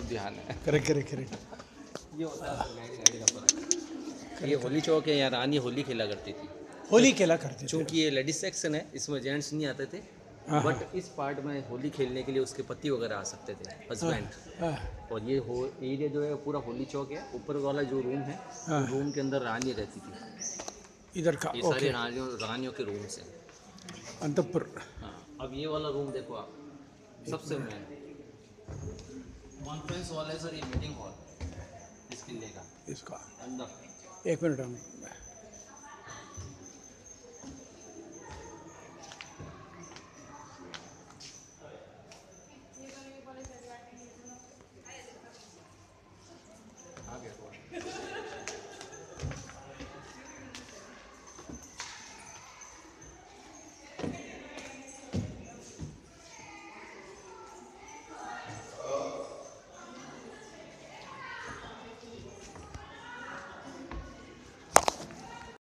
तरफ ध्यान है। Correct correct correct. ये होता है ये होली चौक है, यहाँ रानी होली खेला करती थी। होली खेला करते थे। चूँकि ये लेडीज सेक्शन है, इसमें जेंट्स नहीं आते थे, हाँ, बट इस पार्ट में होली खेलने के लिए उसके पति वगैरह आ सकते थे, हस्बैंड। हाँ, और ये एरिया जो है पूरा होली चौक है। ऊपर वाला जो रूम है, हाँ। रूम के अंदर रानी रहती थी। इधर का ये ओके। सारे रानियों के रूम्स हैं। अंतपुर। हाँ, अब ये वाला रूम देखो आप, सबसे मेन कॉन्फ्रेंस हॉल है सर, ये मीटिंग हॉल इस किले का इसका अंदर। एक मिनट हम